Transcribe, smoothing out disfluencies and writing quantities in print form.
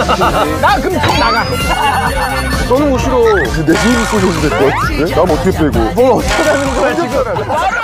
나 그럼 좀 나가. 너는 뭐 싫어. 내 돈이 쏘셨는데 또. 네? 나 어떻게 빼고? 뭘 어떻게 하는 거야 지금?